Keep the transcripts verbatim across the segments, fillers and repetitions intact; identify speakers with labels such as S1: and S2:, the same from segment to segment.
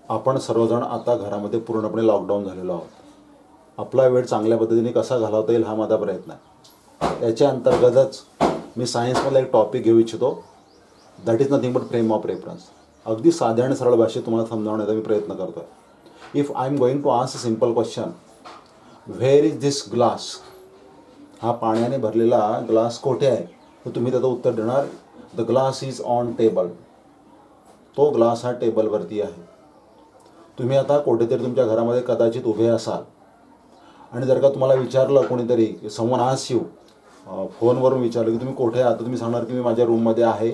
S1: आपण सर्वजण आता घरामध्ये पूर्णपणे लॉकडाऊन झालेलो आहोत. आपला वेळ चांगल्या पद्धतीने कसा घालवता येईल हा माझा प्रयत्न आहे. त्याच्या अंतर्गतच मी सायन्समधला एक टॉपिक घेऊ इच्छितो, that is nothing but frame of reference. अगदी साध्या आणि सरळ भाषेत तुम्हाला समजावण्याचा मी प्रयत्न करतो आहे. If I am going to ask a simple question, where is this glass, हा पाण्याने भरलेला ग्लास कोठे आहे, तर तुम्ही त्याचं उत्तर देणार the glass is on table. तो ग्लास हा टेबलवरती आहे. तुम्ही आता कुठेतरी तुमच्या घरामध्ये कदाचित उभे असाल आणि जर का तुम्हाला विचारलं कोणीतरी, समवन आस्क्स यू, फोनवरून विचारलं की तुम्ही कुठे आहात, तर तुम्ही सांगणार की मी माझ्या रूममध्ये आहे.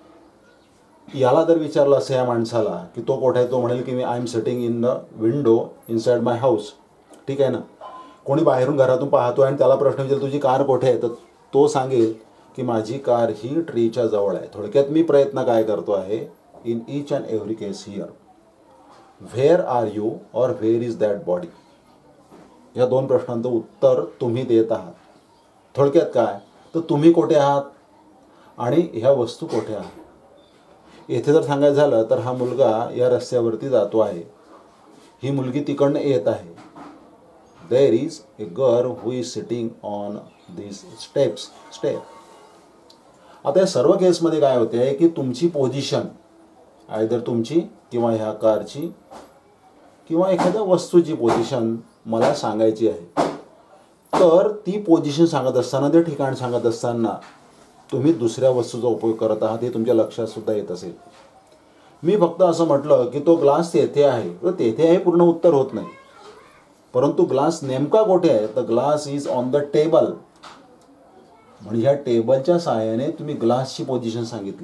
S1: याला जर विचारलं असं या माणसाला की तो कुठे आहे, तो म्हणेल की मी I am sitting in the window inside my house. ठीक आहे ना. कोणी बाहेरून घरातून पाहतो आणि त्याला प्रश्न विचारला तुझी कार कुठे आहे, तर तो सांगेल की माझी कार ही ट्रीच्या जवळ आहे. थोडक्यात मी प्रयत्न काय करतो आहे, in each and every case here, where are you or where is that body, या दोन प्रश्नांचं उत्तर तुम्ही देत आहात. थोडक्यात काय, तर तुम्ही कुठे आहात आणि ह्या वस्तू कुठे आहात. येथे जर सांगायचं झालं तर हा मुलगा या रस्त्यावरती जातो आहे, ही मुलगी तिकडनं येत आहे. There is a girl who is sitting on this steps step. आता या सर्व केसमध्ये काय होते आहे की तुमची पोझिशन, आयदर तुमची किंवा ह्या कारची किंवा एखाद्या वस्तूची पोझिशन मला सांगायची आहे. तर ती पोझिशन सांगत असताना, ते ठिकाण सांगत असताना तुम्ही दुसऱ्या वस्तूचा उपयोग करत आहात हे तुमच्या लक्षात सुद्धा येत असेल. मी फक्त असं म्हटलं की तो ग्लास तेथे आहे, तर तेथे आहे पूर्ण उत्तर होत नाही. परंतु ग्लास नेमका कुठे आहे, तर glass is on the table. म्हणजे ह्या टेबलच्या सहाय्याने तुम्ही ग्लासची पोझिशन सांगितली.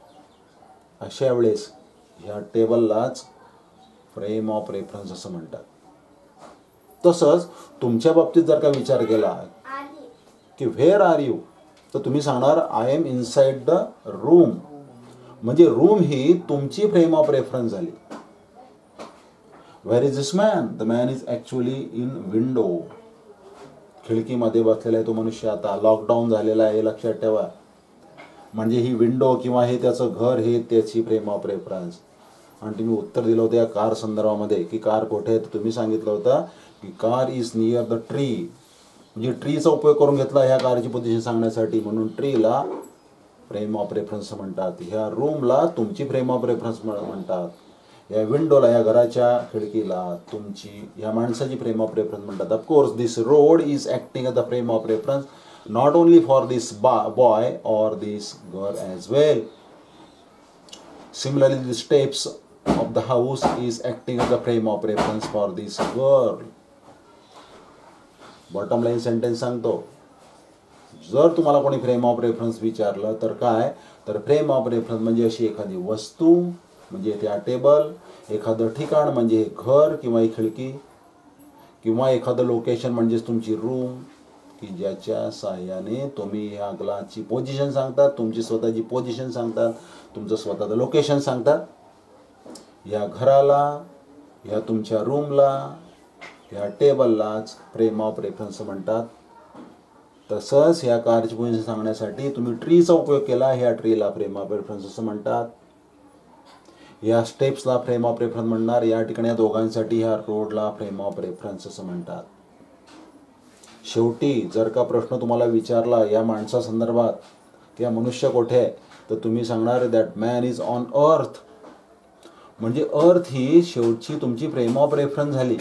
S1: अशा वेळेस ह्या टेबललाच फ्रेम ऑफ रेफरन्स असं म्हणतात. तसंच तुमच्या बाबतीत जर का विचार केला की व्हेअर आर यू, तर तुम्ही सांगणार I am inside the room. म्हणजे रूम ही तुमची फ्रेम ऑफ रेफरन्स झाली. Where is this man, the man is actually in window. खिडकीमध्ये बसलेला आहे तो मनुष्य, आता लॉकडाऊन झालेला आहे हे लक्षात ठेवा. म्हणजे ही विंडो किंवा हे त्याचं घर हे त्याची फ्रेम ऑफ रेफरन्स. आणि तुम्ही उत्तर दिलं होतं या कार संदर्भामध्ये की कार कुठे आहे, तर तुम्ही सांगितलं होतं की car is near the tree. म्हणजे ट्रीचा उपयोग करून घेतला ह्या कारची पोझिशन सांगण्यासाठी, म्हणून ट्रीला फ्रेम ऑफ रेफरन्स म्हणतात. ह्या रूमला तुमची फ्रेम ऑफ रेफरन्स म्हणतात. या विंडोला, या घराच्या खिडकीला तुमची, ह्या माणसाची फ्रेम ऑफ रेफरन्स म्हणतात. Of course this road is acting as the frame of reference not only for this boy or this girl as well. Similarly, the steps of the house is acting as a frame of reference for this girl. Bottom line sentence सांगतो, जर तुम्हाला कोणी frame of reference विचारलं तर काय, तर frame of reference म्हणजे अशी एखादी वस्तू, म्हणजे त्या टेबल, एखादं ठिकाण म्हणजे घर किंवा एक खिडकी, किंवा एखादं लोकेशन म्हणजेच तुमची रूम, की ज्याच्या सहाय्याने तुम्ही ह्या ग्लासची पोझिशन सांगतात, तुमची स्वतःची पोझिशन सांगतात, तुमचं स्वतःचं लोकेशन सांगतात. या घराला, ह्या तुमच्या रूमला, ह्या टेबललाच फ्रेम ऑफ रेफरन्स म्हणतात. तसंच ह्या कारची पोझिशन सांगण्यासाठी तुम्ही ट्रीचा उपयोग केला, ह्या ट्रीला फ्रेम ऑफ रेफरन्स असं म्हणतात. या स्टेप्सला फ्रेम ऑफ रेफरन्स म्हणणार. या ठिकाणी या दोघांसाठी ह्या रोडला फ्रेम ऑफ रेफरन्स असं म्हणतात. शेवटी जर का प्रश्न तुम्हाला विचारला या माणसा संदर्भात की हा मनुष्य कुठे आहे, तर तुम्ही सांगणार that man is on earth. म्हणजे अर्थ ही शेवटची तुमची फ्रेम ऑफ रेफरन्स झाली.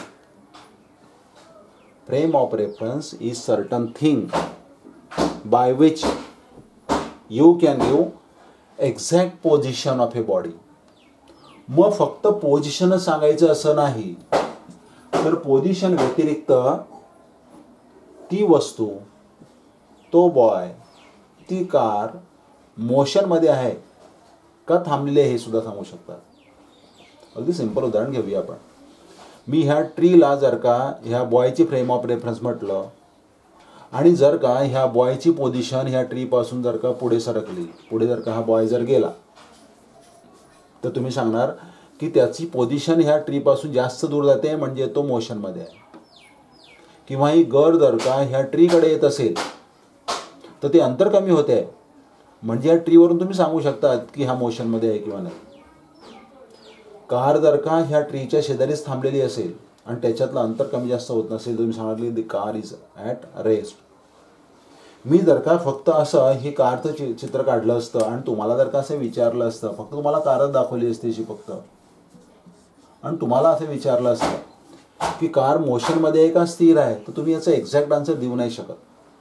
S1: Frame of reference is certain thing by which you can give exact position of a body. मग फक्त पोझिशनच सांगायचं असं नाही, तर पोझिशन व्यतिरिक्त ती वस्तू, तो बॉय, ती कार मोशनमध्ये आहे का थांबलेली आहे हे सुद्धा सांगू शकतात. अगदी सिंपल उदाहरण घेऊया आपण. मी ह्या ट्रीला जर का ह्या बॉयची फ्रेम ऑफ रेफरन्स म्हटलं आणि जर का ह्या बॉयची पोझिशन ह्या ट्रीपासून जर का पुढे सरकली, पुढे जर का हा बॉय जर गेला, तर तुम्ही सांगणार की त्याची पोझिशन ह्या ट्रीपासून जास्त दूर जाते, म्हणजे तो मोशनमध्ये आहे. किंवा ही गर्ल जर का ह्या ट्रीकडे येत असेल तर ते अंतर कमी होते, म्हणजे या ट्रीवरून तुम्ही सांगू शकता की हा मोशनमध्ये आहे किंवा नाही. कार जर का ह्या ट्रीच्या शेजारीच थांबलेली असेल आणि त्याच्यातलं अंतर कमी जास्त होत नसेल, तुम्ही सांगितले the car is at rest. मी जर का फक्त असं ही कारचं चि चित्र काढलं असतं आणि तुम्हाला जर का असं विचारलं असतं, फक्त तुम्हाला कारच दाखवली असते अशी फक्त, आणि तुम्हाला असं विचारलं असतं की कार मोशनमध्ये आहे का स्थिर आहे, तर तुम्ही याचं एक्झॅक्ट आन्सर देऊ नाही शकत.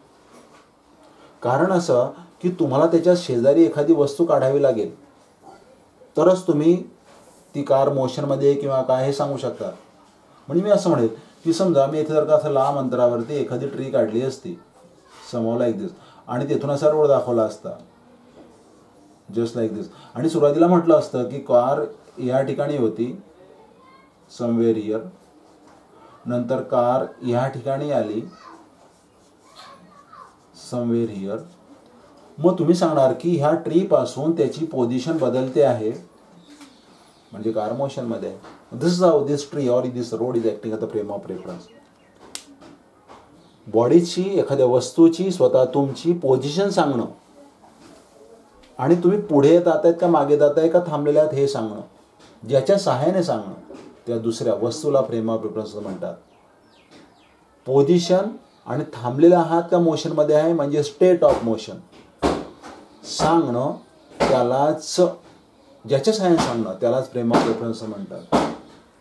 S1: कारण असं की तुम्हाला त्याच्या शेजारी एखादी वस्तू काढावी लागेल तरच तुम्ही ती कार मोशनमध्ये किंवा काय हे सांगू शकता. म्हणजे मी असं म्हणेल की समजा मी इथे जर का असं लांब अंतरावरती एखादी ट्री काढली असती समोर लाईक दिस, आणि तिथून असा रोड दाखवला असता जस्ट लाईक दिस, आणि सुरुवातीला म्हटलं असतं की कार या ठिकाणी होती समवेअर हियर, नंतर कार या ठिकाणी आली समवेअर हियर, मग तुम्ही सांगणार की ह्या ट्री पासून त्याची पोझिशन बदलते आहे, म्हणजे कार मोशन मध्ये आहे. This is how this tree or this road is acting at the frame of reference. बॉडीची एखाद्या वस्तूची स्वतः तुमची पोझिशन सांगणं आणि तुम्ही पुढे जात आहेत का मागे जात आहे का थांबलेले आहेत हे सांगणं, ज्याच्या सहाय्याने सांगणं त्या दुसऱ्या वस्तूला फ्रेम ऑफ रेफरन्स म्हणतात. पोझिशन आणि थांबलेले आहात का मोशनमध्ये आहे म्हणजे स्टेट ऑफ मोशन सांगणं, त्यालाच ज्याच्या सहाय्याने सांगणं त्यालाच फ्रेम ऑफ रेफरन्स म्हणतात.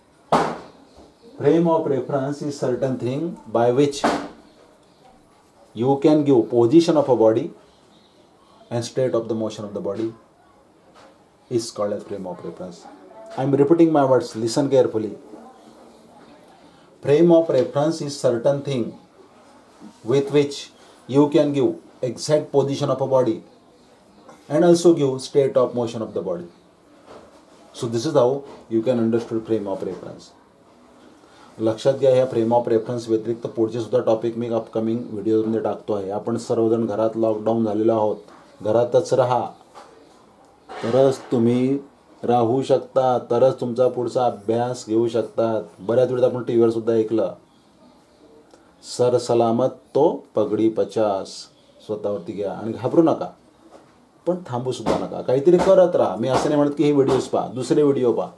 S1: Frame of reference is certain thing by which you can give position of a body and state of the motion of the body is called as frame of reference. I am repeating my words, listen carefully. Frame of reference is certain thing with which you can give exact position of a body and also give state of motion of the body. So this is how you can understand frame of reference. लक्षात घ्या, ह्या frame of reference व्यतिरिक्त पुढचे सुद्धा topic मी upcoming व्हिडिओमध्ये टाकतो आहे. आपण सर्वजण घरात लॉकडाऊन झालेलो आहोत, घरातच राहा तरच तुम्ही राहू शकता, तरच तुमचा पुढचा अभ्यास घेऊ शकतात. बऱ्याच वेळेस आपण टी व्हीवर सुद्धा ऐकलं, सर सलामत तो पगडी पचास, स्वतःवरती घ्या आणि घाबरू नका, पण थांबू सुद्धा नका, काहीतरी करत राहा. मी असं नाही म्हणत की हे व्हिडिओज पहा, दुसरे व्हिडिओ पहा,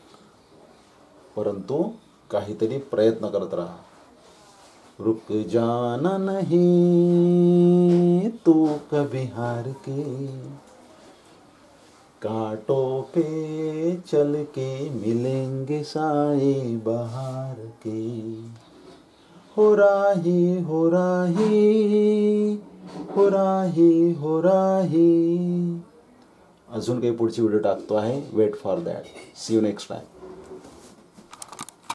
S1: परंतु काहीतरी प्रयत्न करत राहा. रुक जाना नहीं तू कभी हार के, कांटों पे चल के मिलेंगे साए बहार के, हो राही हो राही हो राही हो राही. अजून काही पुढची व्हिडिओ टाकतो आहे, wait for that. See you next time.